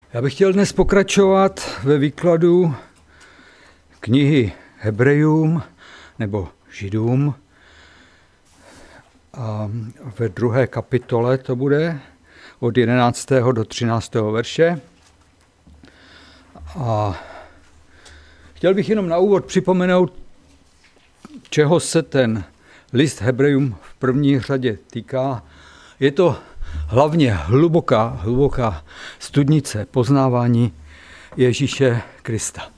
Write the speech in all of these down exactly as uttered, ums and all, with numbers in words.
Já bych chtěl dnes pokračovat ve výkladu knihy Hebrejům nebo Židům. A ve druhé kapitole to bude od jedenáctého do třináctého verše. A chtěl bych jenom na úvod připomenout, čeho se ten list Hebrejům v první řadě týká. Je to hlavně hluboká, hluboká studnice poznávání Ježíše Krista.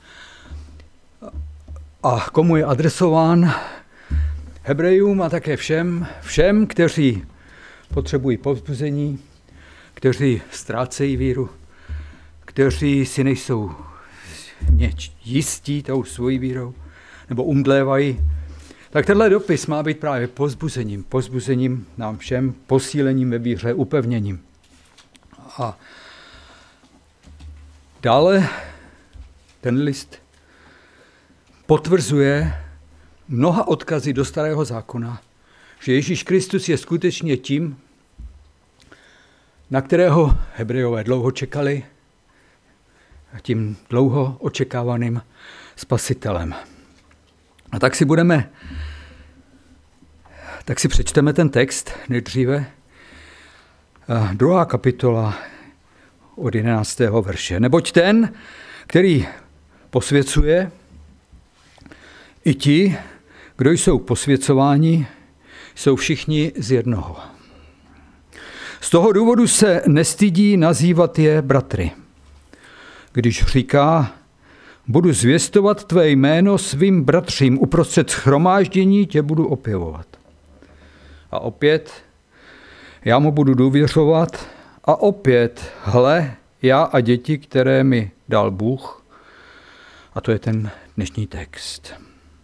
A komu je adresován? Hebrejům a také všem, všem, kteří potřebují povzbuzení, kteří ztrácejí víru, kteří si nejsou jistí tou svojí vírou, nebo umdlévají. Tak tenhle dopis má být právě povzbuzením, povzbuzením nám všem, posílením ve víře, upevněním. A dále ten list potvrzuje mnoha odkazy do Starého zákona, že Ježíš Kristus je skutečně tím, na kterého Hebrejové dlouho čekali, a tím dlouho očekávaným spasitelem. A tak si budeme, tak si přečteme ten text nejdříve. A druhá kapitola od jedenáctého verše. Neboť ten, který posvěcuje, i ti, kdo jsou posvěcováni, jsou všichni z jednoho. Z toho důvodu se nestydí nazývat je bratry. Když říká, budu zvěstovat tvé jméno svým bratřím, uprostřed shromáždění tě budu opěvovat. A opět, já mu budu důvěřovat a opět, hle, já a děti, které mi dal Bůh. A to je ten dnešní text.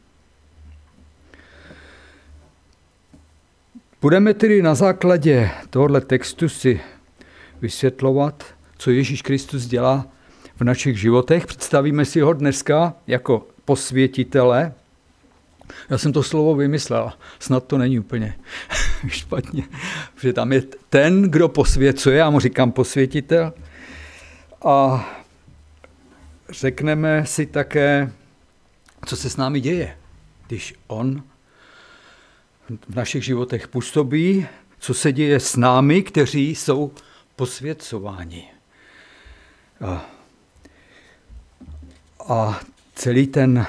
Budeme tedy na základě tohoto textu si vysvětlovat, co Ježíš Kristus dělá v našich životech. Představíme si ho dneska jako posvětitele. Já jsem to slovo vymyslel, snad to není úplně špatně, protože tam je ten, kdo posvěcuje, já mu říkám posvětitel. A řekneme si také, co se s námi děje, když on v našich životech působí, co se děje s námi, kteří jsou posvěcováni. A, a celý ten,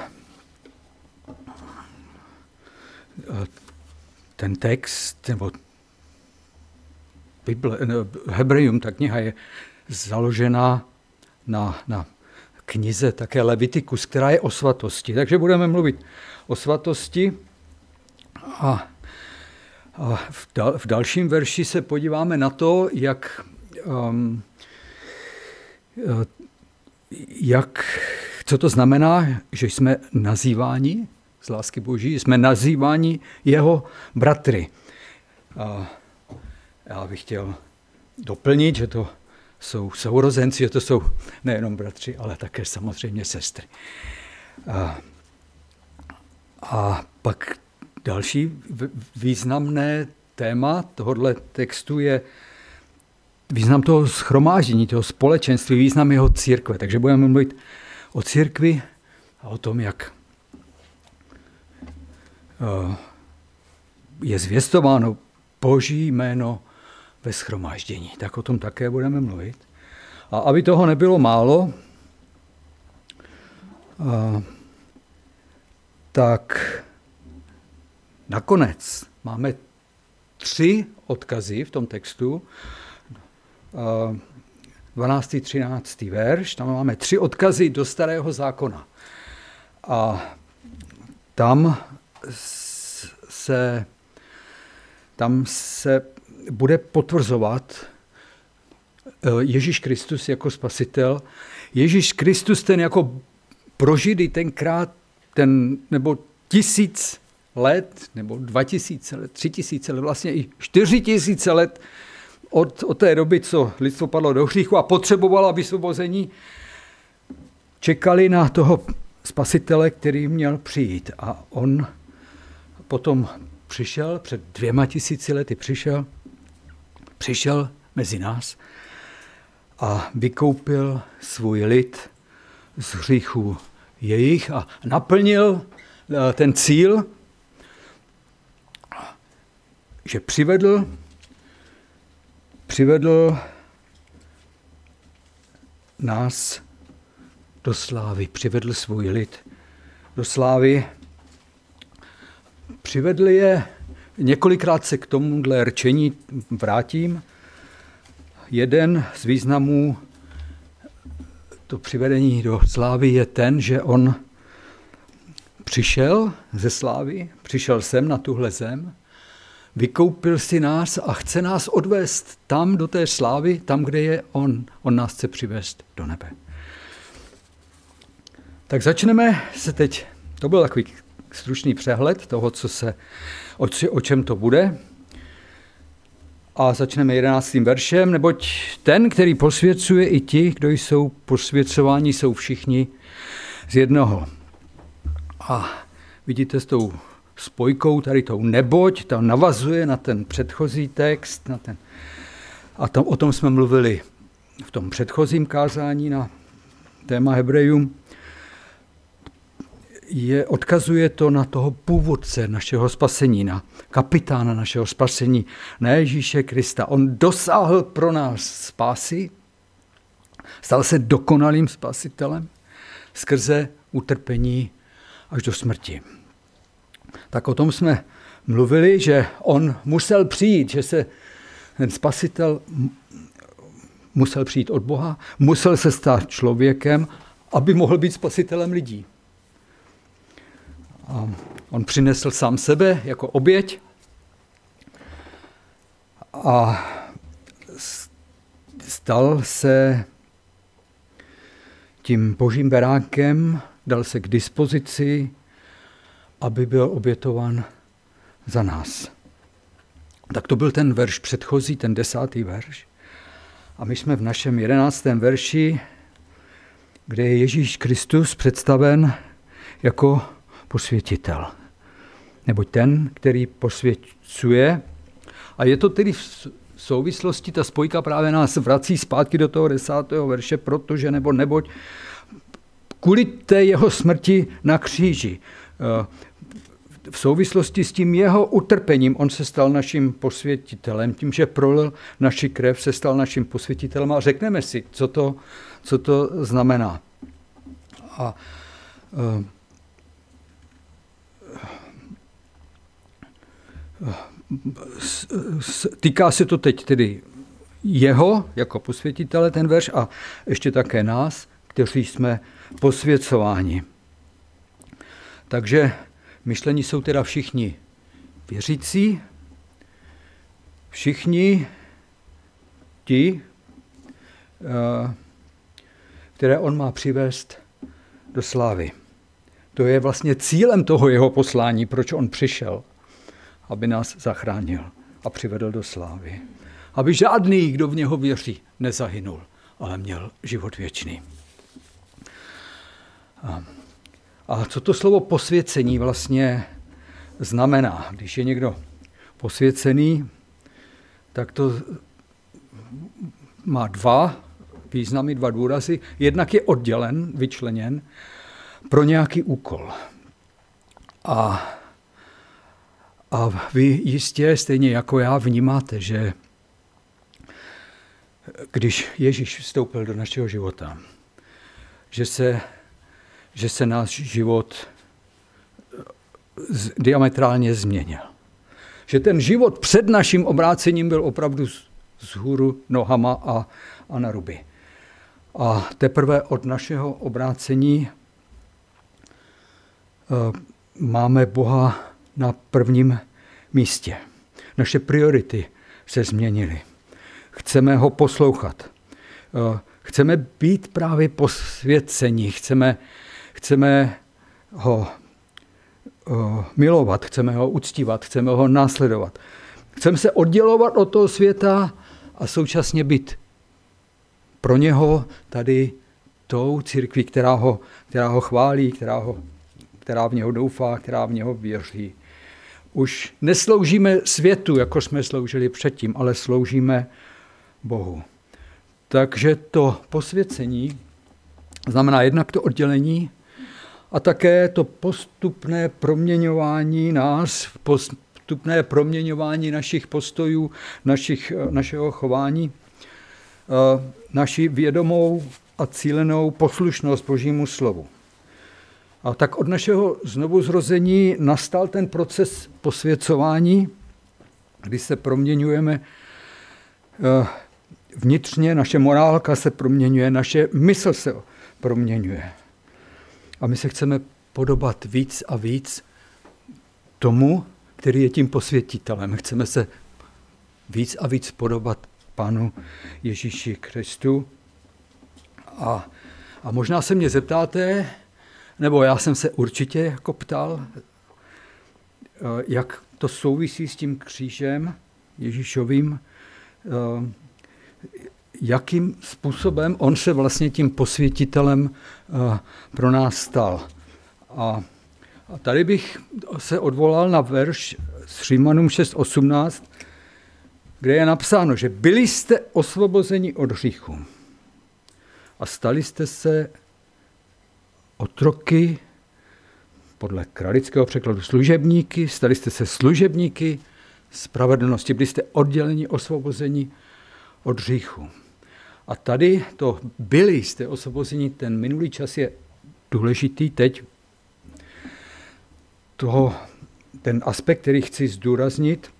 ten text, nebo Bible, Hebrejům, ta kniha je založena na, na knize také Levitikus, která je o svatosti. Takže budeme mluvit o svatosti. A, a v, dal, v dalším verši se podíváme na to, jak, um, jak, co to znamená, že jsme nazýváni z lásky Boží, jsme nazýváni jeho bratry. A já bych chtěl doplnit, že to jsou sourozenci, že to jsou nejenom bratři, ale také samozřejmě sestry. A, a pak další významné téma tohoto textu je význam toho shromáždění, toho společenství, význam jeho církve. Takže budeme mluvit o církvi a o tom, jak je zvěstováno Boží jméno ve shromáždění. Tak o tom také budeme mluvit. A aby toho nebylo málo, tak nakonec máme tři odkazy v tom textu, dvanáctý třináctý verš, tam máme tři odkazy do Starého zákona. A tam se, tam se bude potvrzovat Ježíš Kristus jako spasitel. Ježíš Kristus ten jako prožitý tenkrát, ten, nebo tisíc let, nebo dva tisíce let, tři tisíce let, vlastně i čtyři tisíce let od, od té doby, co lidstvo padlo do hříchu a potřebovalo vysvobození, čekali na toho spasitele, který měl přijít. A on potom přišel, před dvěma tisíci lety přišel, přišel mezi nás a vykoupil svůj lid z hříchů jejich a naplnil ten cíl, že přivedl, přivedl nás do slávy, přivedl svůj lid do slávy. Přivedl je, několikrát se k tomuhle rčení vrátím. Jeden z významů to přivedení do slávy je ten, že on přišel ze slávy, přišel sem na tuhle zem, vykoupil si nás a chce nás odvést tam do té slávy, tam, kde je on. On nás chce přivést do nebe. Tak začneme se teď, to byl takový stručný přehled toho, co se, o, o čem to bude. A začneme jedenáctým veršem, neboť ten, který posvěcuje, i ti, kdo jsou posvěcováni, jsou všichni z jednoho. A vidíte s tou spojkou, tady tou neboť, ta navazuje na ten předchozí text. Na ten, a tam, o tom jsme mluvili v tom předchozím kázání na téma Hebrejům. Je, odkazuje to na toho původce našeho spasení, na kapitána našeho spasení, na Ježíše Krista. On dosáhl pro nás spásy, stal se dokonalým spasitelem skrze utrpení až do smrti. Tak o tom jsme mluvili, že on musel přijít, že se ten spasitel musel přijít od Boha, musel se stát člověkem, aby mohl být spasitelem lidí. A on přinesl sám sebe jako oběť a stal se tím božím beránkem, dal se k dispozici, aby byl obětován za nás. Tak to byl ten verš předchozí, ten desátý verš. A my jsme v našem jedenáctém verši, kde je Ježíš Kristus představen jako posvětitel. Neboť ten, který posvěcuje. A je to tedy v souvislosti, ta spojka právě nás vrací zpátky do toho desátého verše, protože nebo neboť kvůli té jeho smrti na kříži, v souvislosti s tím jeho utrpením, on se stal naším posvětitelem, tím, že prolil naši krev, se stal naším posvětitelem a řekneme si, co to, co to znamená. A týká se to teď tedy jeho jako posvětitele ten verš a ještě také nás, kteří jsme posvěcováni. Takže myšlení jsou teda všichni věřící, všichni ti, které on má přivést do slávy. To je vlastně cílem toho jeho poslání, proč on přišel, aby nás zachránil a přivedl do slávy. Aby žádný, kdo v něho věří, nezahynul, ale měl život věčný. A, a co to slovo posvěcení vlastně znamená? Když je někdo posvěcený, tak to má dva významy, dva důrazy. Jednak je oddělen, vyčleněn pro nějaký úkol. A A vy jistě, stejně jako já, vnímáte, že když Ježíš vstoupil do našeho života, že se, že se náš život diametrálně změnil. Že ten život před naším obrácením byl opravdu vzhůru nohama a, a na ruby. A teprve od našeho obrácení uh, máme Boha na prvním místě. Naše priority se změnily. Chceme ho poslouchat. Chceme být právě posvěcení. Chceme, chceme ho milovat, chceme ho uctívat, chceme ho následovat. Chceme se oddělovat od toho světa a současně být pro něho tady tou církví, která ho, která ho chválí, která ho která v něho doufá, která v něho věří. Už nesloužíme světu, jako jsme sloužili předtím, ale sloužíme Bohu. Takže to posvěcení znamená jednak to oddělení a také to postupné proměňování nás, postupné proměňování našich postojů, našich, našeho chování, naši vědomou a cílenou poslušnost Božímu slovu. A tak od našeho znovuzrození nastal ten proces posvěcování, kdy se proměňujeme vnitřně, naše morálka se proměňuje, naše mysl se proměňuje. A my se chceme podobat víc a víc tomu, který je tím posvětitelem. Chceme se víc a víc podobat Pánu Ježíši Kristu. A, a možná se mě zeptáte, nebo já jsem se určitě jako ptal, jak to souvisí s tím křížem Ježíšovým, jakým způsobem on se vlastně tím posvětitelem pro nás stal. A, a tady bych se odvolal na verš z Římanům šest osmnáct, kde je napsáno, že byli jste osvobozeni od hříchu a stali jste se otroky, podle kralického překladu služebníky, stali jste se služebníky spravedlnosti, byli jste odděleni, osvobozeni od hříchu. A tady to byli jste osvobozeni, ten minulý čas je důležitý teď. Toho, ten aspekt, který chci zdůraznit,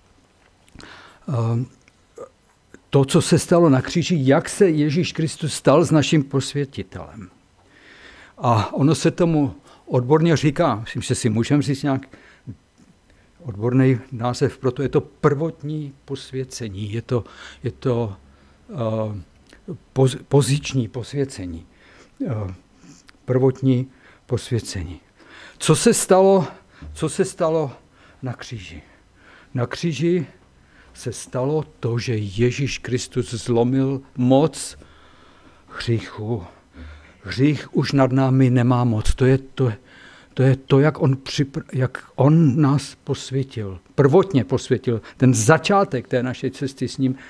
to, co se stalo na kříži, jak se Ježíš Kristus stal s naším posvětitelem. A ono se tomu odborně říká, myslím, že si můžeme říct nějak odborný název, proto je to prvotní posvěcení, je to, je to uh, poz, poziční posvěcení, uh, prvotní posvěcení. Co se stalo, co se stalo na kříži? Na kříži se stalo to, že Ježíš Kristus zlomil moc hříchu. Hřích už nad námi nemá moc. To je to, to, je to jak, on připr- jak on nás posvětil. Prvotně posvětil. Ten začátek té naší cesty s ním.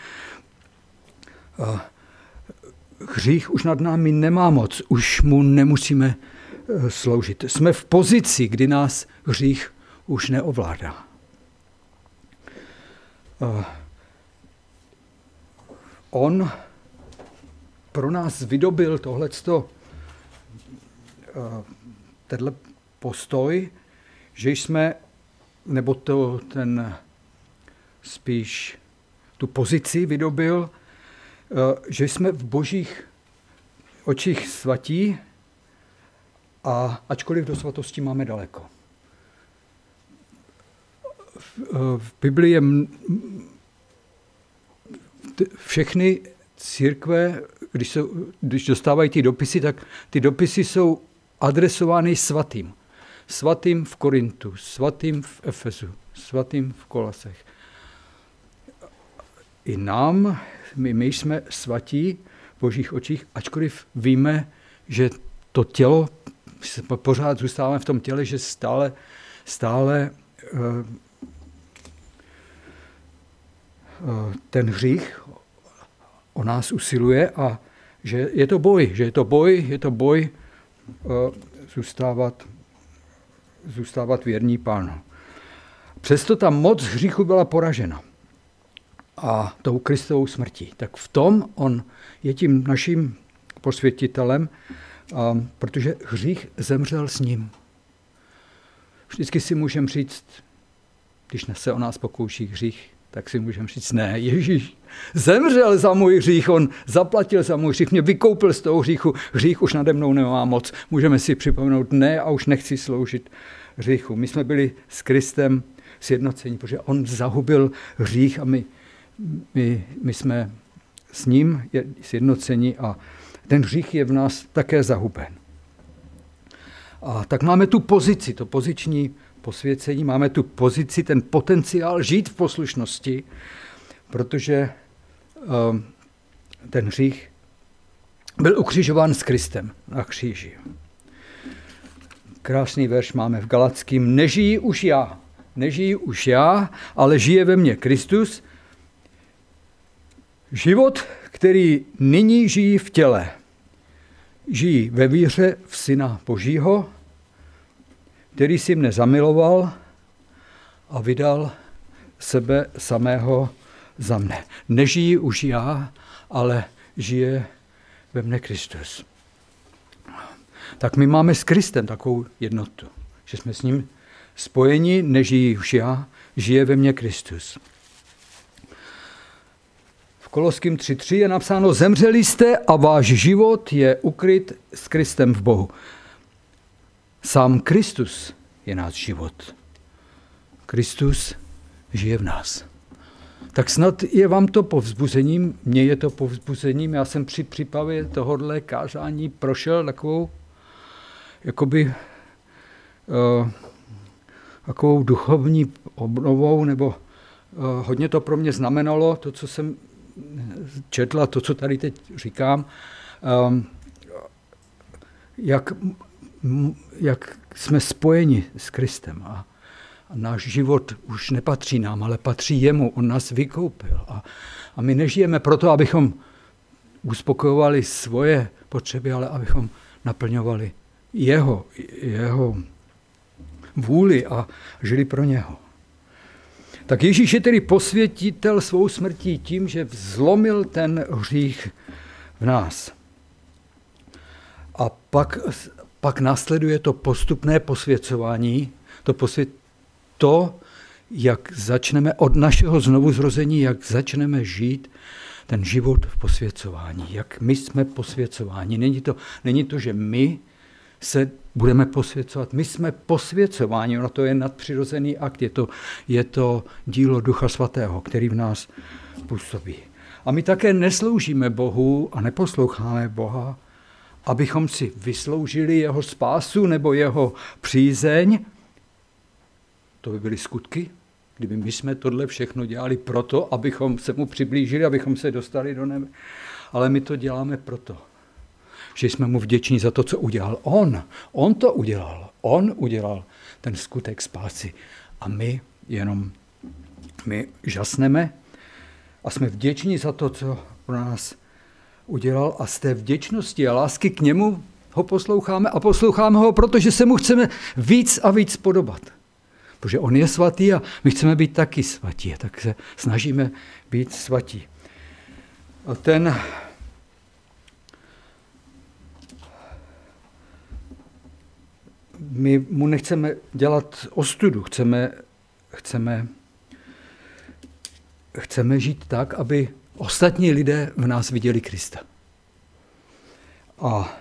Hřích už nad námi nemá moc. Už mu nemusíme sloužit. Jsme v pozici, kdy nás hřích už neovládá. On pro nás vydobil tohleto, tenhle postoj, že jsme, nebo to ten spíš tu pozici vydobil, že jsme v Božích očích svatí, a ačkoliv do svatosti máme daleko. V Biblii je všechny církve, když, se, když dostávají ty dopisy, tak ty dopisy jsou adresovány svatým. Svatým v Korintu, svatým v Efezu, svatým v Kolosech. I nám, my, my jsme svatí v Božích očích, ačkoliv víme, že to tělo, pořád zůstáváme v tom těle, že stále, stále uh, uh, ten hřích o nás usiluje a že je to boj, že je to boj, je to boj uh, zůstávat, zůstávat věrní Pánu. Přesto ta moc hříchu byla poražena a tou Kristovou smrtí. Tak v tom on je tím naším posvětitelem, uh, protože hřích zemřel s ním. Vždycky si můžeme říct, když se o nás pokouší hřích, tak si můžeme říct, ne, Ježíš zemřel za můj hřích, on zaplatil za můj hřích, mě vykoupil z toho hříchu, hřích už nade mnou nemá moc. Můžeme si připomenout, ne, a už nechci sloužit hříchu. My jsme byli s Kristem sjednocení, protože on zahubil hřích a my, my, my jsme s ním sjednocení a ten hřích je v nás také zahuben. A tak máme tu pozici, to poziční posvěcení, máme tu pozici, ten potenciál žít v poslušnosti, protože um, ten hřích byl ukřižován s Kristem na kříži. Krásný verš máme v Galackým. Nežijí už já, nežijí už já, ale žije ve mně Kristus. Život, který nyní žijí v těle. Žijí ve víře v Syna Božího, který si mne zamiloval a vydal sebe samého za mne. Nežijí už já, ale žije ve mne Kristus. Tak my máme s Kristem takovou jednotu, že jsme s ním spojeni, nežijí už já, žije ve mně Kristus. V Koloským tři tři je napsáno: zemřeli jste a váš život je ukryt s Kristem v Bohu. Sám Kristus je náš život. Kristus žije v nás. Tak snad je vám to povzbuzením, mně je to povzbuzením. Já jsem při přípravě tohohle kázání prošel takovou jakoby uh, takovou duchovní obnovou, nebo uh, hodně to pro mě znamenalo, to, co jsem četl, to, co tady teď říkám, um, jak, jak jsme spojeni s Kristem. A, a náš život už nepatří nám, ale patří jemu. On nás vykoupil. A, a my nežijeme proto, abychom uspokojovali svoje potřeby, ale abychom naplňovali jeho, jeho vůli a žili pro něho. Tak Ježíš je tedy posvětitel svou smrtí tím, že vzlomil ten hřích v nás. A pak, pak následuje to postupné posvěcování, to, posvět, to, jak začneme od našeho znovuzrození, jak začneme žít ten život v posvěcování, jak my jsme posvěcováni. Není to, není to, že my se budeme posvěcovat. My jsme posvěcováni, ono to je nadpřirozený akt, je to, je to dílo Ducha Svatého, který v nás působí. A my také nesloužíme Bohu a neposloucháme Boha, abychom si vysloužili jeho spásu nebo jeho přízeň. To by byly skutky, kdyby my jsme tohle všechno dělali proto, abychom se mu přiblížili, abychom se dostali do nebe. Ale my to děláme proto, že jsme mu vděční za to, co udělal on. On to udělal. On udělal ten skutek spásy. A my jenom my žasneme a jsme vděční za to, co pro nás udělal. A z té vděčnosti a lásky k němu ho posloucháme a posloucháme ho, protože se mu chceme víc a víc podobat. Protože on je svatý a my chceme být taky svatí. Tak se snažíme být svatí. A ten my mu nechceme dělat ostudu, chceme, chceme, chceme žít tak, aby ostatní lidé v nás viděli Krista. A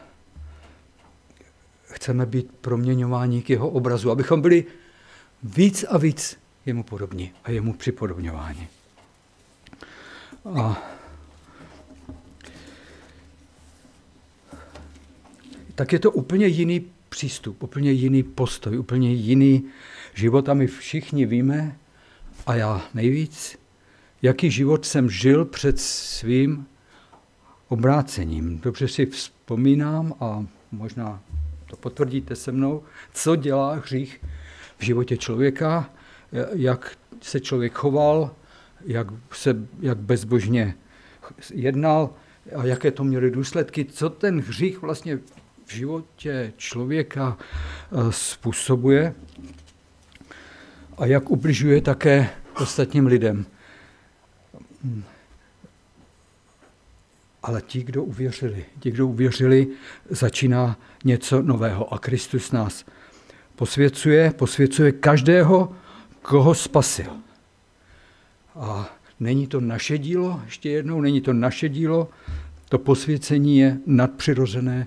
chceme být proměňováni k jeho obrazu, abychom byli víc a víc jemu podobní a jemu připodobňováni. A tak je to úplně jiný přístup, úplně jiný postoj, úplně jiný život a my všichni víme, a já nejvíc, jaký život jsem žil před svým obrácením. Dobře si vzpomínám a možná to potvrdíte se mnou, co dělá hřích v životě člověka, jak se člověk choval, jak, se, jak bezbožně jednal a jaké to měly důsledky, co ten hřích vlastně v životě člověka způsobuje a jak ubližuje také ostatním lidem. Ale ti, kdo uvěřili, ti, kdo uvěřili, začíná něco nového a Kristus nás posvěcuje, posvěcuje každého, koho spasil. A není to naše dílo, ještě jednou, není to naše dílo, to posvěcení je nadpřirozené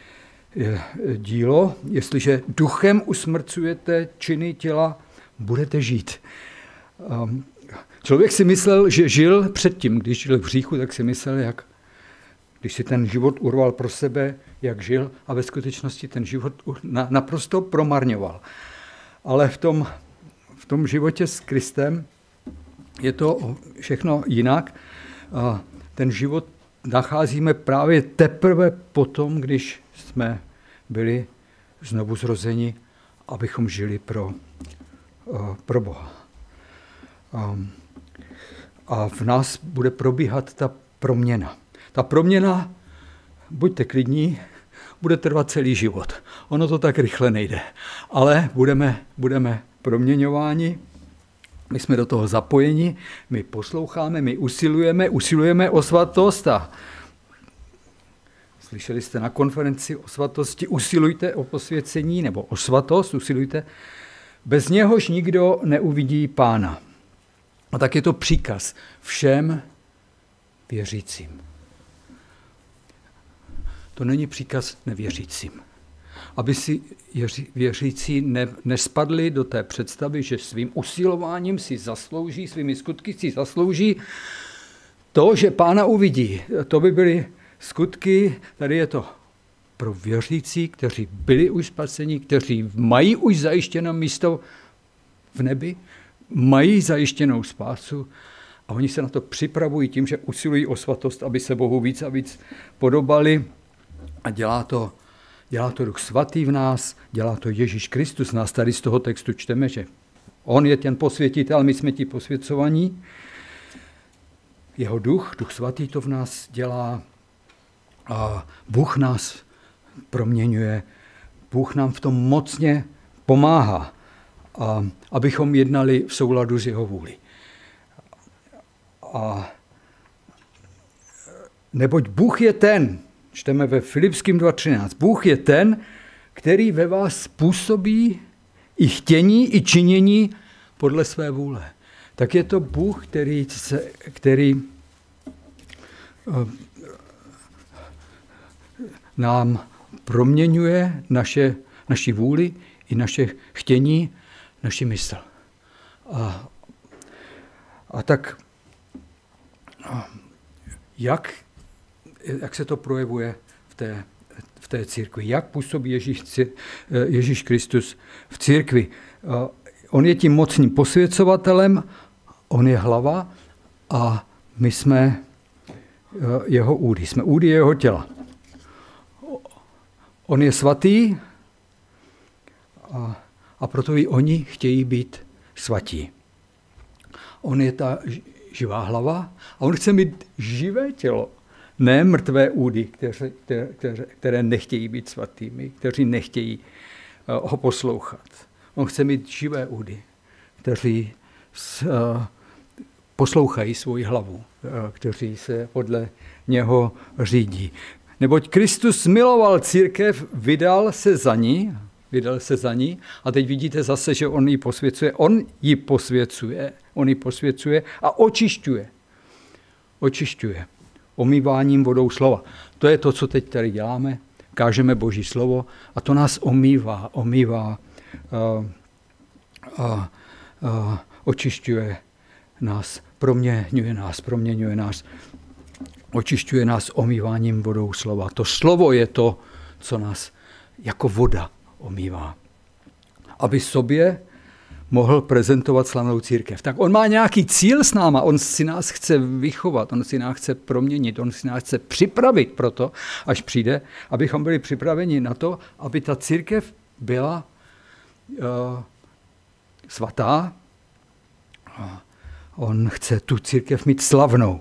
dílo. Jestliže duchem usmrcujete činy těla, budete žít. Člověk si myslel, že žil předtím, když žil v hříchu, tak si myslel, jak když si ten život urval pro sebe, jak žil, a ve skutečnosti ten život naprosto promarňoval. Ale v tom, v tom životě s Kristem je to všechno jinak. A ten život nacházíme právě teprve potom, když jsme byli znovu zrozeni, abychom žili pro, pro Boha. A v nás bude probíhat ta proměna. Ta proměna, buďte klidní, bude trvat celý život. Ono to tak rychle nejde. Ale budeme, budeme proměňováni, my jsme do toho zapojeni, my posloucháme, my usilujeme, usilujeme o svatost a slyšeli jste na konferenci o svatosti, usilujte o posvěcení nebo o svatost, usilujte. Bez něhož nikdo neuvidí Pána. A tak je to příkaz všem věřícím. To není příkaz nevěřícím. Aby si věřící ne, nespadli do té představy, že svým usilováním si zaslouží, svými skutky si zaslouží to, že Pána uvidí. To by byly skutky, tady je to pro věřící, kteří byli už spaseni, kteří mají už zajištěno místo v nebi, mají zajištěnou spásu a oni se na to připravují tím, že usilují o svatost, aby se Bohu víc a víc podobali a dělá to, dělá to Duch Svatý v nás, dělá to Ježíš Kristus. Nás tady z toho textu čteme, že on je ten posvětitel, my jsme ti posvěcovaní. Jeho duch, Duch Svatý to v nás dělá a Bůh nás proměňuje. Bůh nám v tom mocně pomáhá, a abychom jednali v souladu s jeho vůli. A neboť Bůh je ten, čteme ve Filipským dva třináct, Bůh je ten, který ve vás působí i chtění, i činění podle své vůle. Tak je to Bůh, který, se, který nám proměňuje naše, naši vůli i naše chtění, naši mysl. A, a tak jak, jak se to projevuje v té, v té církvi? Jak působí Ježíš, Ježíš Kristus v církvi? On je tím mocným posvěcovatelem, on je hlava a my jsme jeho údy, jsme údy jeho těla. On je svatý a, a proto i oni chtějí být svatí. On je ta živá hlava a on chce mít živé tělo, ne mrtvé údy, které, které, které nechtějí být svatými, kteří nechtějí ho poslouchat. On chce mít živé údy, kteří s, uh, poslouchají svoji hlavu, uh, kteří se podle něho řídí. Neboť Kristus miloval církev, vydal se za ní, vydal se za ní a teď vidíte zase, že on ji posvěcuje. On ji posvěcuje, on ji posvěcuje a očišťuje. Očišťuje. Omýváním vodou slova. To je to, co teď tady děláme. Kážeme Boží slovo a to nás omývá, omývá, uh, uh, uh, očišťuje nás, proměňuje nás, proměňuje nás, očišťuje nás omýváním vodou slova. To slovo je to, co nás jako voda omývá. Aby sobě mohl prezentovat slavnou církev. Tak on má nějaký cíl s náma, on si nás chce vychovat, on si nás chce proměnit, on si nás chce připravit pro to, až přijde, abychom byli připraveni na to, aby ta církev byla uh, svatá. On chce tu církev mít slavnou.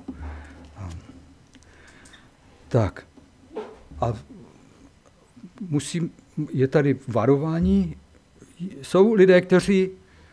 Tak. A musím, je tady varování. Jsou lidé, kteří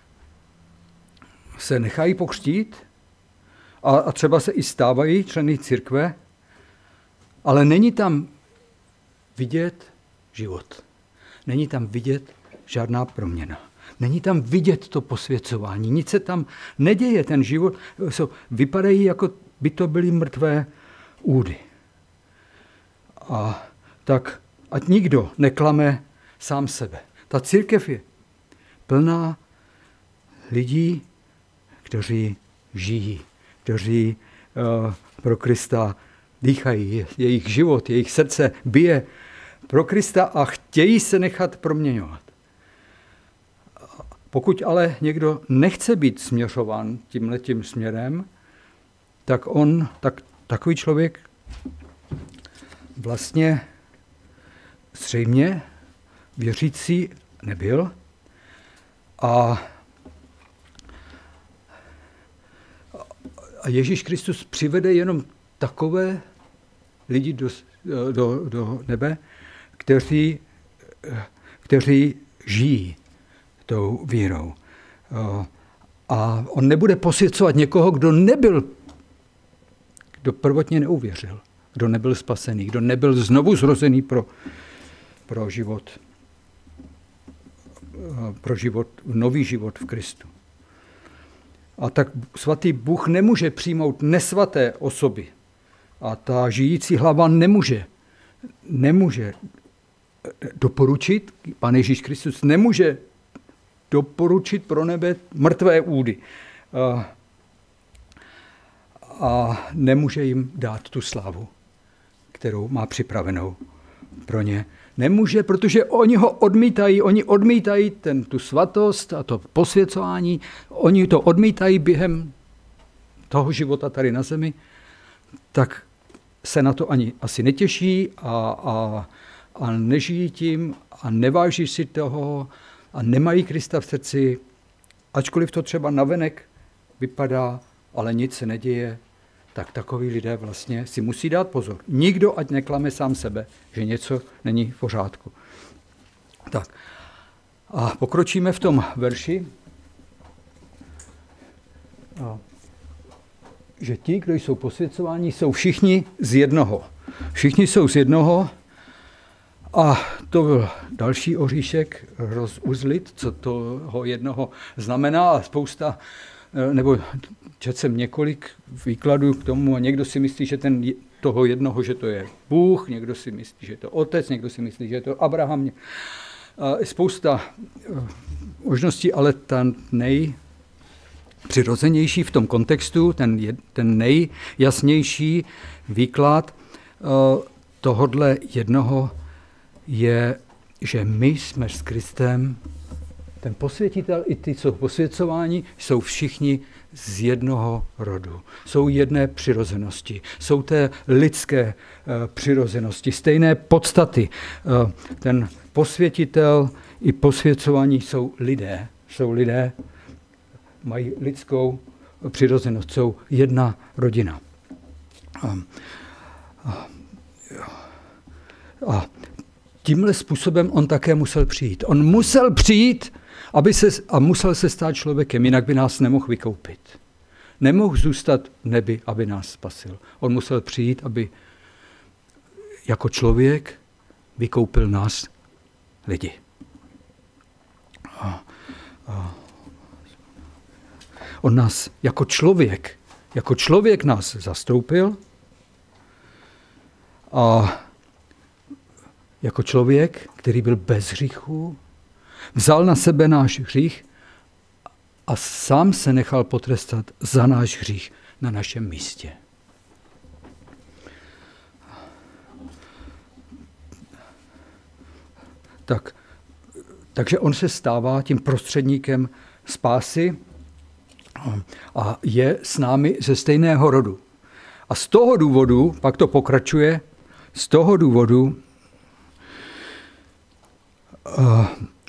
se nechají pokřtít a, a třeba se i stávají členy církve, ale není tam vidět život. Není tam vidět žádná proměna. Není tam vidět to posvěcování. Nic se tam neděje. Ten život vypadají, jako by to byly mrtvé údy. A tak ať nikdo neklame sám sebe. Ta církev je plná lidí, kteří žijí, kteří uh, pro Krista dýchají. Jejich život, jejich srdce bije pro Krista a chtějí se nechat proměňovat. Pokud ale někdo nechce být směřován tímhletím směrem, tak on, tak, takový člověk vlastně zřejmě věřící nebyl a, a Ježíš Kristus přivede jenom takové lidi do, do, do nebe, kteří, kteří žijí tou vírou. A on nebude posvěcovat někoho, kdo nebyl, kdo prvotně neuvěřil, kdo nebyl spasený, kdo nebyl znovu zrozený pro, pro život, pro život, nový život v Kristu. A tak svatý Bůh nemůže přijmout nesvaté osoby. A ta žijící hlava nemůže, nemůže doporučit, Pán Ježíš Kristus nemůže doporučit pro nebe mrtvé údy. A, a nemůže jim dát tu slávu, kterou má připravenou pro ně. Nemůže, protože oni ho odmítají, oni odmítají ten, tu svatost a to posvěcování, oni to odmítají během toho života tady na zemi, tak se na to ani asi netěší a, a, a nežijí tím a neváží si toho a nemají Krista v srdci, ačkoliv to třeba navenek vypadá, ale nic se neděje, tak takoví lidé vlastně si musí dát pozor. Nikdo ať neklame sám sebe, že něco není v pořádku. Tak. A pokročíme v tom verši, a, že ti, kdo jsou posvěcováni, jsou všichni z jednoho. Všichni jsou z jednoho a to byl další oříšek rozuzlit, co toho jednoho znamená a spousta, nebo četl jsem několik výkladů k tomu a někdo si myslí, že ten toho jednoho, že to je Bůh, někdo si myslí, že je to otec, někdo si myslí, že je to Abraham. Spousta možností, ale ten nejpřirozenější v tom kontextu, ten, ten nejjasnější výklad tohodle jednoho je, že my jsme s Kristem, ten posvětitel i ty, co posvěcování, jsou všichni z jednoho rodu. Jsou jedné přirozenosti. Jsou té lidské uh, přirozenosti, stejné podstaty. Uh, ten posvětitel i posvěcování jsou lidé. Jsou lidé, mají lidskou přirozenost, jsou jedna rodina. Um, uh, a tímhle způsobem on také musel přijít. On musel přijít aby se, a musel se stát člověkem, jinak by nás nemohl vykoupit. Nemohl zůstat v nebi, aby nás spasil. On musel přijít, aby jako člověk vykoupil nás lidi. A, a, on nás jako člověk, jako člověk nás zastoupil a jako člověk, který byl bez hříchu, vzal na sebe náš hřích a sám se nechal potrestat za náš hřích na našem místě. Tak, takže on se stává tím prostředníkem spásy a je s námi ze stejného rodu. A z toho důvodu, pak to pokračuje, z toho důvodu uh,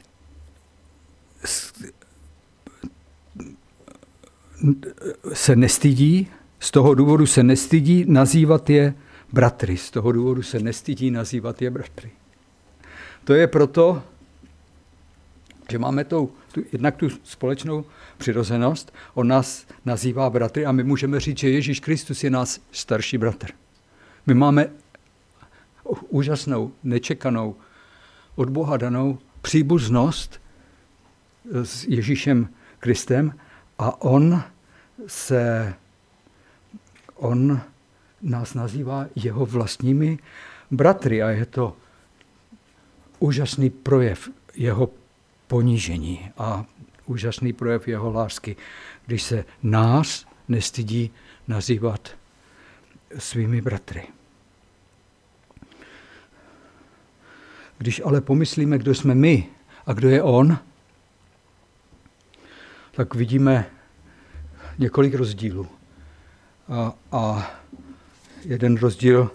se nestydí, z toho důvodu se nestydí nazývat je bratry. Z toho důvodu se nestydí nazývat je bratry. To je proto, že máme tu, tu, jednak tu společnou přirozenost, on nás nazývá bratry a my můžeme říct, že Ježíš Kristus je náš starší bratr. My máme úžasnou, nečekanou, od Boha danou příbuznost s Ježíšem Kristem a on se, on nás nazývá jeho vlastními bratry a je to úžasný projev jeho ponížení a úžasný projev jeho lásky, když se nás nestydí nazývat svými bratry. Když ale pomyslíme, kdo jsme my a kdo je on, tak vidíme několik rozdílů. A, a jeden rozdíl,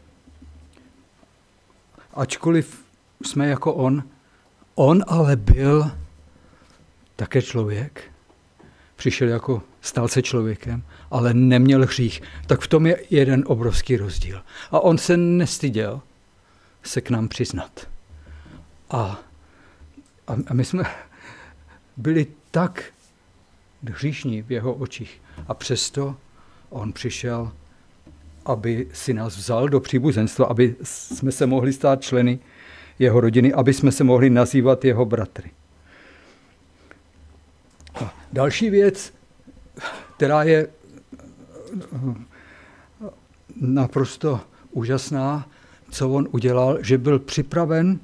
ačkoliv jsme jako on, on ale byl také člověk. přišel jako, stal se člověkem, ale neměl hřích. Tak v tom je jeden obrovský rozdíl. A on se nestyděl se k nám přiznat. A, a, a my jsme byli tak hříšní v jeho očích. A přesto on přišel, aby si nás vzal do příbuzenstva, aby jsme se mohli stát členy jeho rodiny, aby jsme se mohli nazývat jeho bratry. A další věc, která je naprosto úžasná, co on udělal, že byl připraven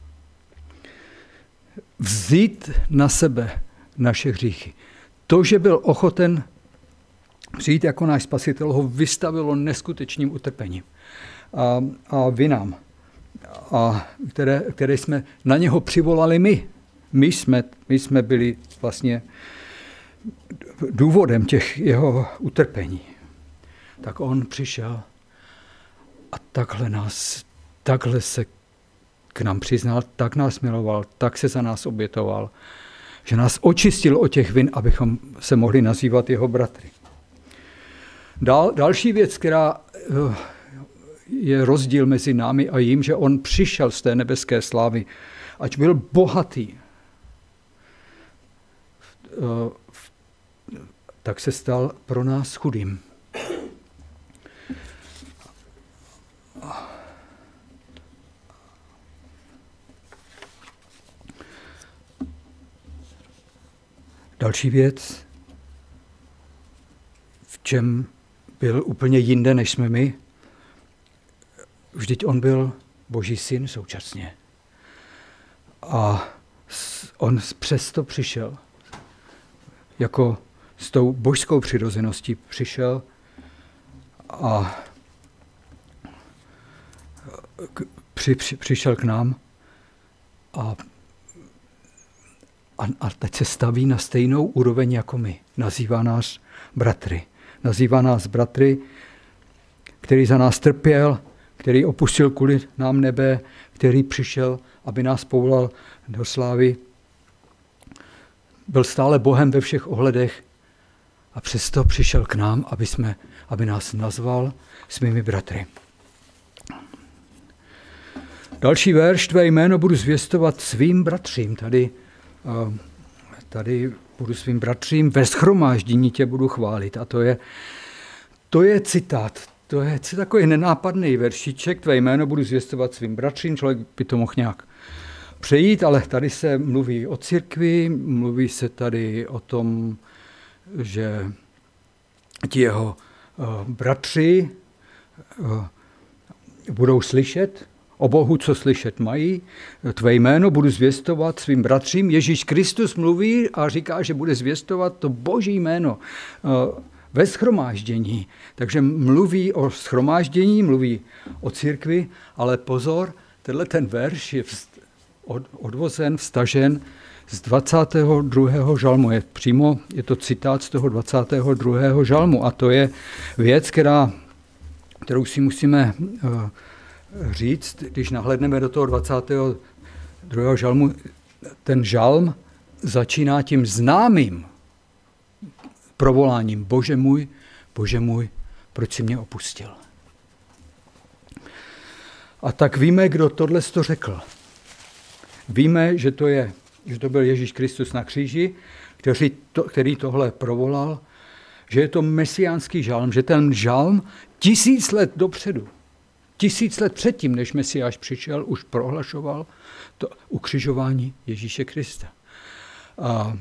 vzít na sebe naše hříchy. To, že byl ochoten přijít jako náš spasitel, ho vystavilo neskutečným utrpením a, a vinám, a které, které jsme na něho přivolali my. My jsme, my jsme byli vlastně důvodem těch jeho utrpení. Tak on přišel a takhle nás, takhle se k nám přiznal, tak nás miloval, tak se za nás obětoval, že nás očistil od těch vin, abychom se mohli nazývat jeho bratry. Dal, další věc, která je rozdíl mezi námi a jím, že on přišel z té nebeské slávy, ať byl bohatý, tak se stal pro nás chudým. Další věc, v čem byl úplně jinde, než jsme my. Vždyť on byl Boží syn současně. A on přesto přišel. Jako s tou božskou přirozeností přišel a při, při, přišel k nám a, a, a teď se staví na stejnou úroveň jako my. Nazývá nás bratry. Nazývá nás bratry, který za nás trpěl, který opustil kvůli nám nebe, který přišel, aby nás povolal do slávy. Byl stále Bohem ve všech ohledech a přesto přišel k nám, aby, jsme, aby nás nazval svými bratry. Další verš, tvé jméno budu zvěstovat svým bratřím. Tady, tady budu svým bratřím, ve shromáždění tě budu chválit. A to je, to je citát, to je takový nenápadný veršiček, tvé jméno budu zvěstovat svým bratřím, člověk by to mohl nějak přejít, ale tady se mluví o církvi, mluví se tady o tom, že ti jeho uh, bratři uh, budou slyšet o Bohu, co slyšet mají. Tvé jméno budu zvěstovat svým bratřím. Ježíš Kristus mluví a říká, že bude zvěstovat to Boží jméno uh, ve shromáždění. Takže mluví o shromáždění, mluví o církvi, ale pozor, tenhle ten verš je vst- odvozen, vstažen z dvacátého druhého žalmu. Je přímo, je to citát z toho dvacátého druhého žalmu a to je věc, která, kterou si musíme uh, říct, když nahlédneme do toho dvacátého druhého žalmu. Ten žalm začíná tím známým provoláním. Bože můj, Bože můj, proč jsi mě opustil? A tak víme, kdo tohle to řekl. Víme, že to, je, že to byl Ježíš Kristus na kříži, který, to, který tohle provolal, že je to mesiánský žalm, že ten žalm tisíc let dopředu, tisíc let předtím, než Mesiáš přišel, už prohlašoval to ukřižování Ježíše Krista. A, a,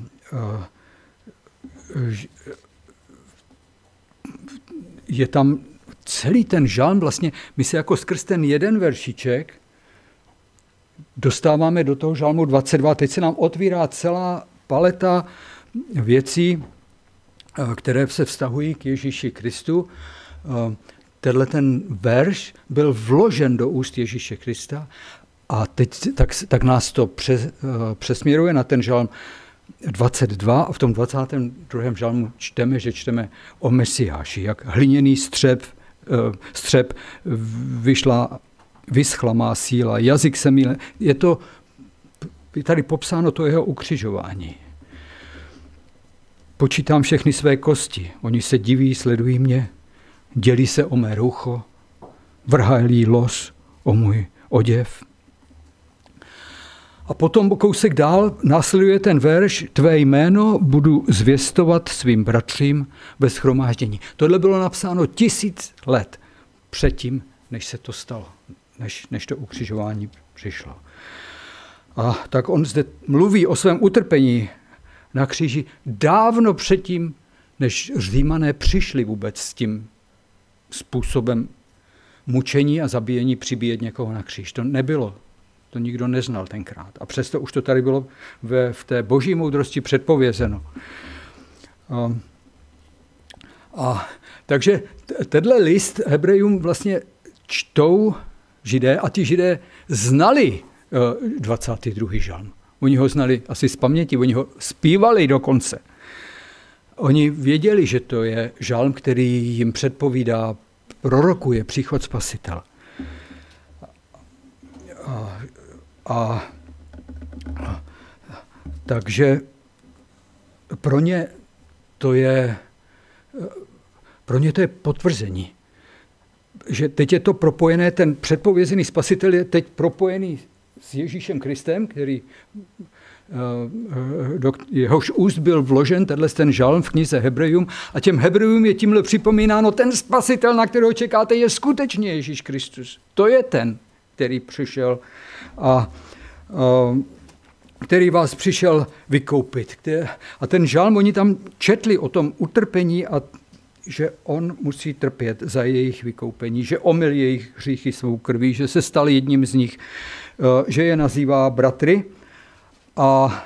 je tam celý ten žalm, vlastně my se jako skrz ten jeden veršiček dostáváme do toho žalmu dvacet dva. Teď se nám otvírá celá paleta věcí, které se vztahují k Ježíši Kristu. Tenhle ten verš byl vložen do úst Ježíše Krista a teď tak, tak nás to přes, přesměruje na ten žalm dvacet dva a v tom dvacátém druhém žalmu čteme, že čteme o Mesiáši, jak hliněný střep, střep vyšla, vyschla má síla, jazyk se míle. Je to je tady popsáno to jeho ukřižování. spočítám všechny své kosti. Oni se diví, sledují mě, dělí se o mé roucho, vrhají los o můj oděv. A potom kousek dál následuje ten verš, tvé jméno budu zvěstovat svým bratřím ve shromáždění. Tohle bylo napsáno tisíc let předtím, než se to stalo, než, než to ukřižování přišlo. A tak on zde mluví o svém utrpení na kříži dávno předtím, než Římané přišli vůbec s tím způsobem mučení a zabíjení, přibíjet někoho na kříž. To nebylo. To nikdo neznal tenkrát. A přesto už to tady bylo ve, v té boží moudrosti předpovězeno. A, a, takže tenhle list Hebrejům vlastně čtou Židé a ti Židé znali dvacátý druhý žalm. Oni ho znali asi z paměti, oni ho zpívali dokonce. Oni věděli, že to je žalm, který jim předpovídá, prorokuje příchod Spasitele. A, a, a, takže pro ně to je, pro ně to je potvrzení, že teď je to propojené, ten předpovězený Spasitel je teď propojený s Ježíšem Kristem, který do jehož úst byl vložen tenhle ten žalm v knize Hebrejům a těm Hebrejům je tímhle připomínáno, ten Spasitel, na kterého čekáte, je skutečně Ježíš Kristus. To je ten, který přišel a, a který vás přišel vykoupit. A ten žalm, oni tam četli o tom utrpení a že on musí trpět za jejich vykoupení, že omyl jejich hříchy svou krví, že se stal jedním z nich, že je nazývá bratry a,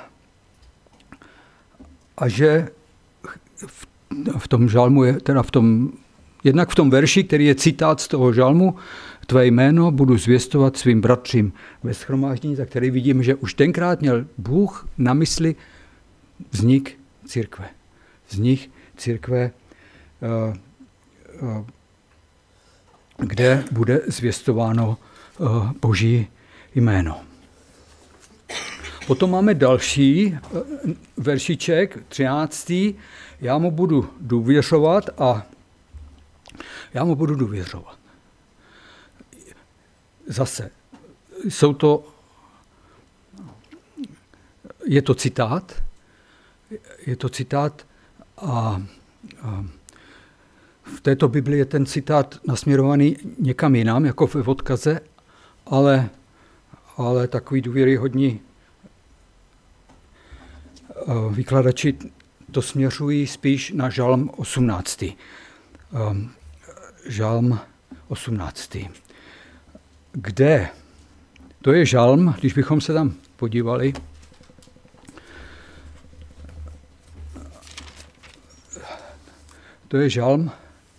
a že v, v tom žalmu je, teda v tom, jednak v tom verši, který je citát z toho žalmu, tvé jméno budu zvěstovat svým bratřím ve shromáždění, za který vidím, že už tenkrát měl Bůh na mysli vznik církve. Vznik církve, kde bude zvěstováno Boží jméno. Potom máme další veršiček, třináctý. Já mu budu důvěřovat a já mu budu důvěřovat. Zase, jsou to, je to citát, je to citát a, a v této Bibli je ten citát nasměrovaný někam jinam, jako v odkaze, ale, ale takový důvěryhodní výkladači to směřují spíš na žalm osmnáctý. Žalm osmnáctý. Kde? To je žalm, když bychom se tam podívali. To je žalm.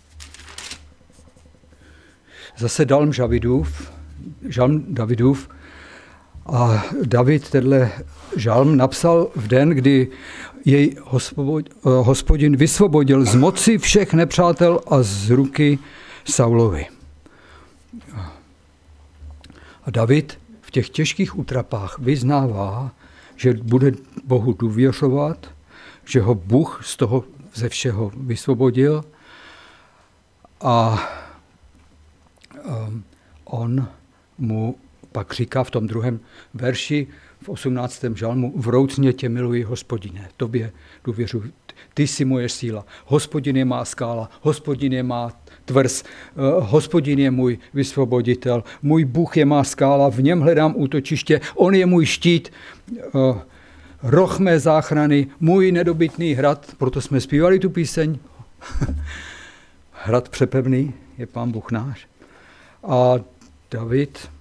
Zase žalm Davidův, žalm Davidův. A David tenhle žalm napsal v den, kdy jej Hospodin vysvobodil z moci všech nepřátel a z ruky Saulovy. A David v těch těžkých útrapách vyznává, že bude Bohu důvěřovat, že ho Bůh z toho ze všeho vysvobodil a on mu pak říká v tom druhém verši, v osmnáctém žalmu, vroucně tě miluji, Hospodine, tobě důvěřuji, ty jsi moje síla, Hospodin je má skála, Hospodin je má tvrz, Hospodin je můj vysvoboditel, můj Bůh je má skála, v něm hledám útočiště, on je můj štít, roh mé záchrany, můj nedobytný hrad, proto jsme zpívali tu píseň, hrad přepevný je Pán Bůh náš. A David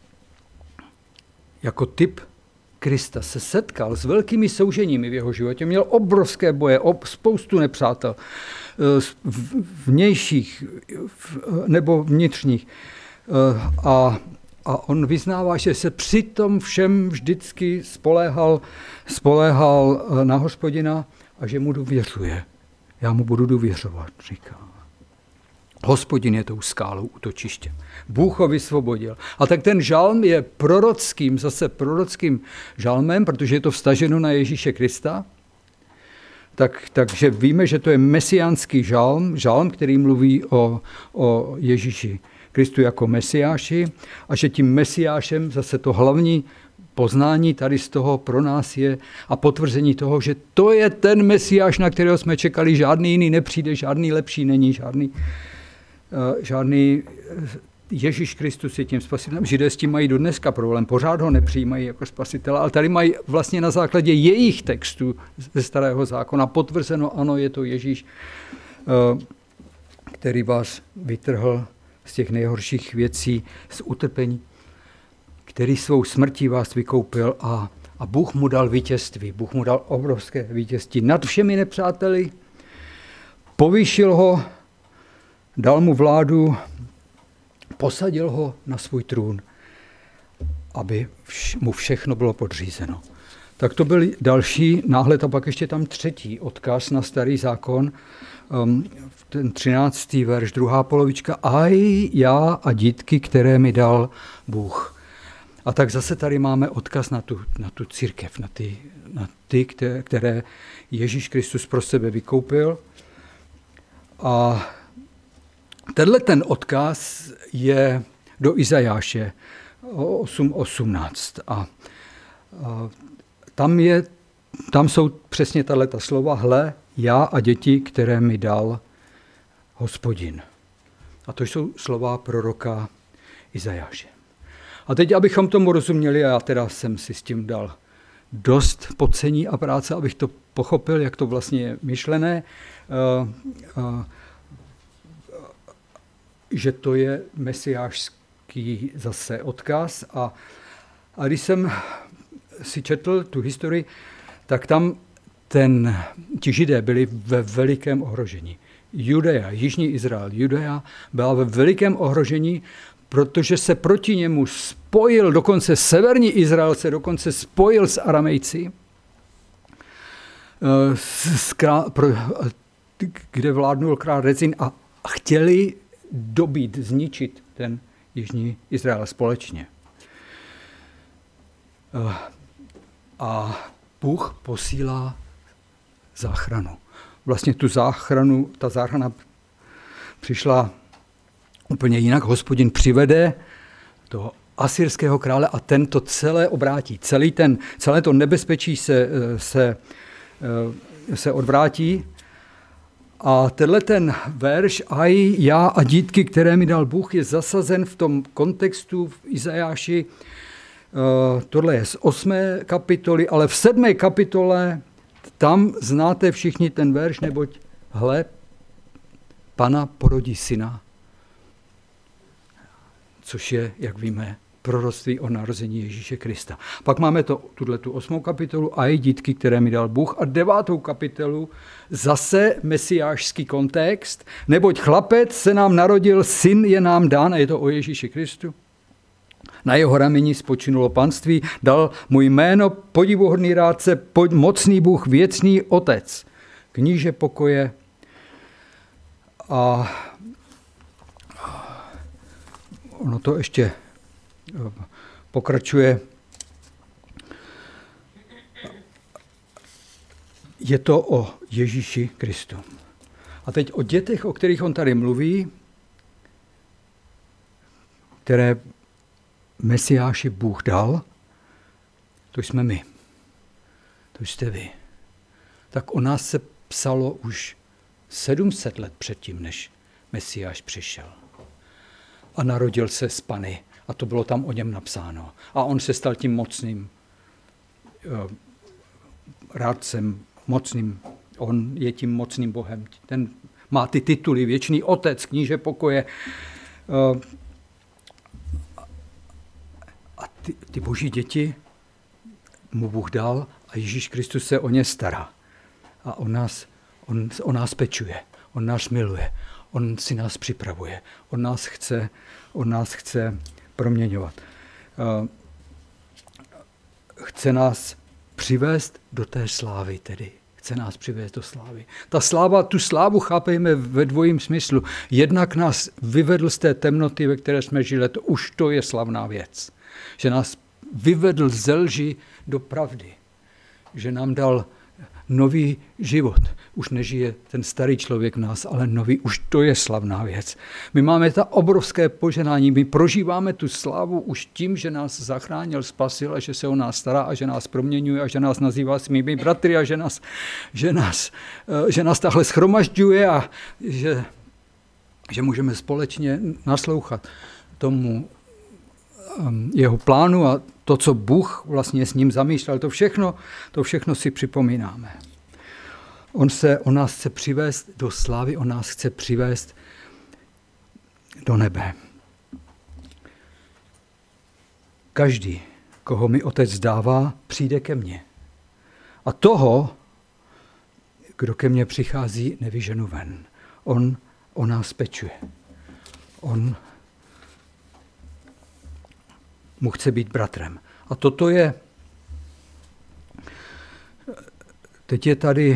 jako typ Krista se setkal s velkými souženími v jeho životě. Měl obrovské boje, spoustu nepřátel, vnějších nebo vnitřních. A, a on vyznává, že se při tom všem vždycky spoléhal, spoléhal na Hospodina a že mu důvěřuje. Já mu budu důvěřovat, říká. Hospodin je tou skálou útočištěm. Bůh ho vysvobodil. A tak ten žalm je prorockým, zase prorockým žalmem, protože je to vstaženo na Ježíše Krista. tak, takže víme, že to je mesiánský žalm, žalm, který mluví o, o Ježíši Kristu jako mesiáši a že tím mesiášem zase to hlavní poznání tady z toho pro nás je a potvrzení toho, že to je ten mesiáš, na kterého jsme čekali, žádný jiný nepřijde, žádný lepší není, žádný, uh, žádný Ježíš Kristus je tím spasitelem. Židé s tím mají do dneska problém, pořád ho nepřijímají jako spasitele, ale tady mají vlastně na základě jejich textů ze Starého zákona potvrzeno, ano, je to Ježíš, uh, který vás vytrhl z těch nejhorších věcí, z utrpení, který svou smrtí vás vykoupil a, a Bůh mu dal vítězství. Bůh mu dal obrovské vítězství nad všemi nepřáteli, povýšil ho, dal mu vládu, posadil ho na svůj trůn, aby vš- mu všechno bylo podřízeno. Tak to byl další náhled a pak ještě tam třetí odkaz na Starý zákon, um, ten třináctý verš, druhá polovička. Aj já a dítky, které mi dal Bůh. A tak zase tady máme odkaz na tu, na tu církev, na ty, na ty, které Ježíš Kristus pro sebe vykoupil. A tenhle ten odkaz je do Izajáše osm osmnáct. A, a tam, je, tam jsou přesně tato slova. Hle, já a děti, které mi dal Hospodin. A to jsou slova proroka Izajáše. A teď, abychom tomu rozuměli, a já teda jsem si s tím dal dost podcení a práce, abych to pochopil, jak to vlastně je myšlené, uh, uh, že to je mesiášský zase odkaz. A, a když jsem si četl tu historii, tak tam ten, ti Židé byli ve velikém ohrožení. Judea, Jižní Izrael, Judea byla ve velikém ohrožení, protože se proti němu spojil, dokonce severní Izrael se dokonce spojil s Aramejci, kde vládnul král Rezin a chtěli dobít, zničit ten Jižní Izrael společně. A Bůh posílá záchranu. Vlastně tu záchranu, ta záchrana přišla úplně jinak. Hospodin přivede toho asyrského krále a ten to celé obrátí. Celý ten, celé to nebezpečí se, se, se odvrátí. A tenhle ten verš, aj já a dítky, které mi dal Bůh, je zasazen v tom kontextu v Izajáši. Tohle je z osmé kapitoly, ale v sedmé kapitole tam znáte všichni ten verš, neboť hle, Pana porodí syna, což je, jak víme, proroctví o narození Ježíše Krista. Pak máme to, tuto osmou kapitolu a i dítky, které mi dal Bůh, a devátou kapitolu zase mesiášský kontext, neboť chlapec se nám narodil, syn je nám dán, a je to o Ježíši Kristu. Na jeho rameni spočinulo panství, dal mu jméno podivuhodný rádce, pod, mocný Bůh, věcný otec, kníže pokoje. A ono to ještě pokračuje. Je to o Ježíši Kristu. A teď o dětech, o kterých on tady mluví, které Mesiáši Bůh dal, to jsme my. To jste vy. Tak o nás se psalo už sedm set let předtím, než Mesiáš přišel. A narodil se z Panny. A to bylo tam o něm napsáno. A on se stal tím mocným uh, rádcem, mocným. On je tím mocným Bohem. Ten má ty tituly, věčný otec, kníže pokoje. Uh, a ty, ty boží děti mu Bůh dal a Ježíš Kristus se o ně stará. A on nás, on, on nás pečuje, on nás miluje, on si nás připravuje, on nás chce, on nás chce proměňovat. Chce nás přivést do té slávy tedy. Chce nás přivést do slávy. Ta sláva, tu slávu chápejme ve dvojím smyslu. Jednak nás vyvedl z té temnoty, ve které jsme žili. To už to je slavná věc. Že nás vyvedl ze lži do pravdy. Že nám dal nový život. Už nežije ten starý člověk v nás, ale nový, už to je slavná věc. My máme ta obrovské poženání, my prožíváme tu slávu už tím, že nás zachránil, spasil a že se o nás stará a že nás proměňuje a že nás nazývá svými bratry a že nás, že nás, že nás tahle shromažďuje a že, že můžeme společně naslouchat tomu jeho plánu a to, co Bůh vlastně s ním zamýšlel, to všechno, to všechno si připomínáme. On se o nás chce přivést do slávy, on nás chce přivést do nebe. Každý, koho mi Otec dává, přijde ke mně. A toho, kdo ke mně přichází, nevyženu ven. On o nás pečuje. On mu chce být bratrem. A toto je, teď je tady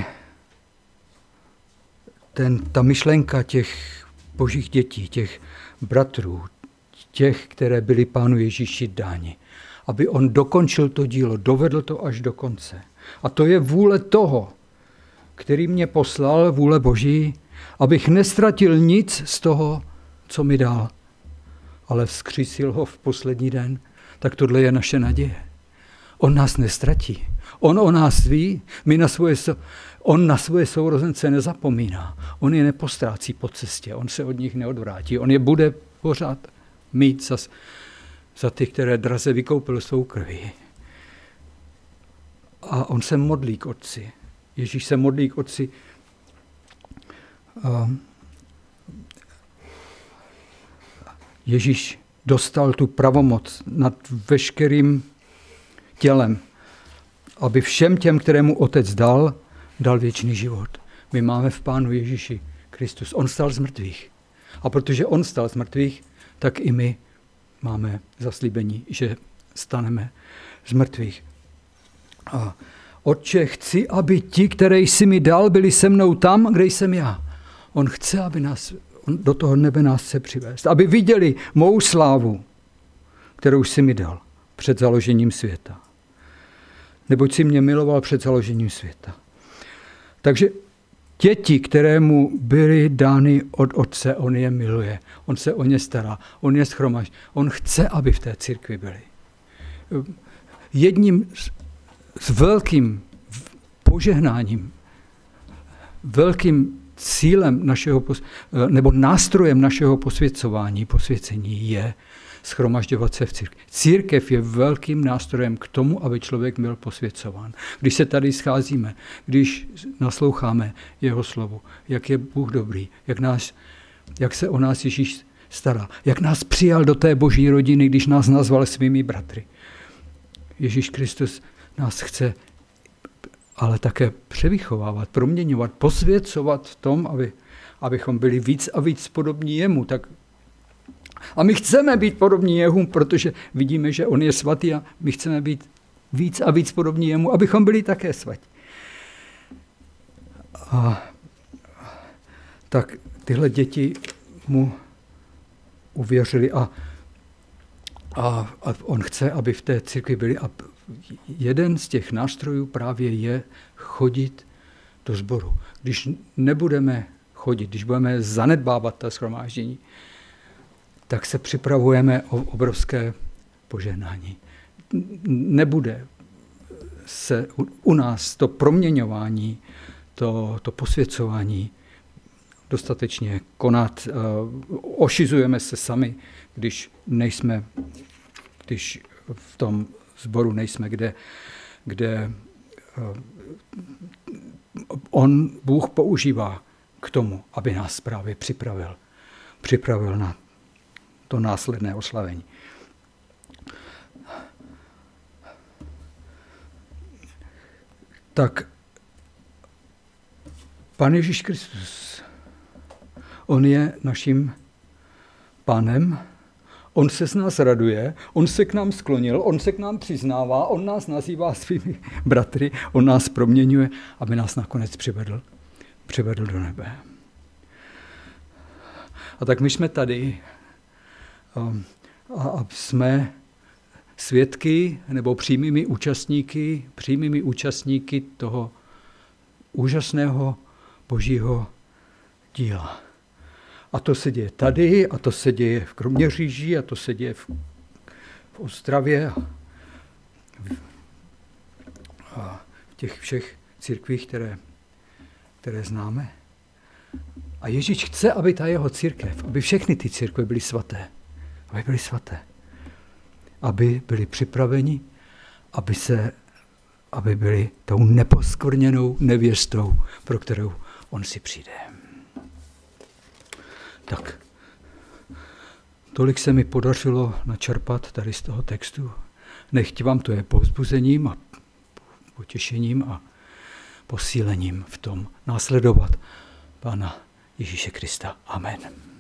ten, ta myšlenka těch božích dětí, těch bratrů, těch, které byly Pánu Ježíši dáni, aby on dokončil to dílo, dovedl to až do konce. A to je vůle toho, který mě poslal, vůle Boží, abych nestratil nic z toho, co mi dal, ale vzkřísil ho v poslední den. Tak tohle je naše naděje. On nás nestratí. On o nás ví, my na svoje, on na svoje sourozence nezapomíná. On je nepostrácí po cestě, on se od nich neodvrátí. On je bude pořád mít za, za ty, které draze vykoupil svou krví. A on se modlí k Otci. Ježíš se modlí k Otci. Ježíš dostal tu pravomoc nad veškerým tělem, aby všem těm, kterému Otec dal, dal věčný život. My máme v Pánu Ježíši Kristus. On stal z mrtvých. A protože on stal z mrtvých, tak i my máme zaslíbení, že staneme z mrtvých. A Otče, chci, aby ti, které jsi mi dal, byli se mnou tam, kde jsem já. On chce, aby nás, on do toho nebe nás chce přivést. Aby viděli mou slávu, kterou jsi mi dal před založením světa. Neboť jsi mě miloval před založením světa. Takže děti, kterému byly dány od Otce, on je miluje. On se o ně stará. On je shromaždí. On chce, aby v té církvi byli. Jedním s velkým požehnáním, velkým cílem našeho, nebo nástrojem našeho posvěcování, posvěcení je shromažďovat se v církvi. Církev je velkým nástrojem k tomu, aby člověk byl posvěcován. Když se tady scházíme, když nasloucháme jeho slovu, jak je Bůh dobrý, jak, nás, jak se o nás Ježíš stará, jak nás přijal do té boží rodiny, když nás nazval svými bratry. Ježíš Kristus nás chce ale také převychovávat, proměňovat, posvěcovat v tom, aby, abychom byli víc a víc podobní jemu. Tak a my chceme být podobní jemu, protože vidíme, že on je svatý a my chceme být víc a víc podobní jemu, abychom byli také svatí. A tak tyhle děti mu uvěřili a, a, a on chce, aby v té církvi byli. A jeden z těch nástrojů právě je chodit do sboru. Když nebudeme chodit, když budeme zanedbávat ta shromáždění, tak se připravujeme o obrovské požehnání. Nebude se u, u nás to proměňování, to, to posvěcování dostatečně konat. Ošizujeme se sami, když nejsme, když v tom sboru nejsme, kde, kde on, Bůh používá k tomu, aby nás právě připravil. Připravil na to následné oslavení. Tak Pán Ježíš Kristus, on je naším Pánem, on se z nás raduje, on se k nám sklonil, on se k nám přiznává, on nás nazývá svými bratry, on nás proměňuje, aby nás nakonec přivedl, přivedl do nebe. A tak my jsme tady a jsme svědky nebo přímými účastníky, přímými účastníky toho, úžasného božího díla. A to se děje tady, a to se děje v Kroměříži, a to se děje v, v Ostravě, a v, a v těch všech církvích, které, které známe. A Ježíš chce, aby ta jeho církev, aby všechny ty církve byly svaté. Aby byly svaté. Aby byli připraveni, aby, se, aby byli tou neposkvrněnou nevěstou, pro kterou on si přijde. Tak, tolik se mi podařilo načerpat tady z toho textu. Nechť vám to je povzbuzením a potěšením a posílením v tom následovat Pána Ježíše Krista. Amen.